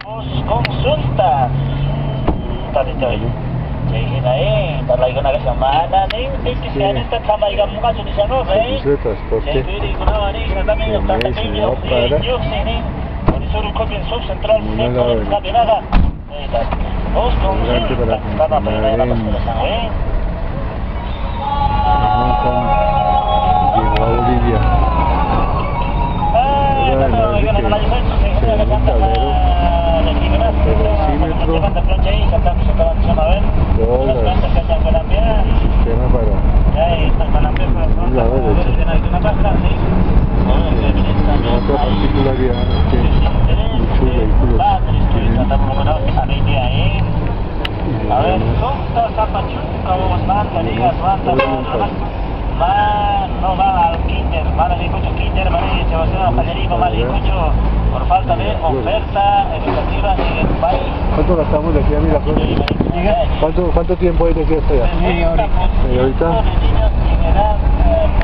Consultas. Tadi coy. Jadi naik, ntar lagi kena ke mana nih? Kesian itu sama ikan muka sudah sana, baik. Servicio de transporte Jadi di mana nih? Kita nih de kita medicina tinggal para di sini. Disuruh kopi subsentral Una centro labor. cadenada. Dos Durante consultas. para Cada primera en pasada, ¿eh? Hong Kong llegó a Bolivia. Era además de que según el tablero, velocímetro, todas las sistema para un lado derecho. Otra particularidad es que muchos vehículos tienen a ver, no va al kinder, van a escucho kinder, van a se va a hacer un panerismo, van a escucho por falta de oferta educativa en el país. ¿Cuánto gastamos de aquí a Miraflores? ¿Cuánto tiempo hay de aquí hasta allá? Media horita. de niños en edad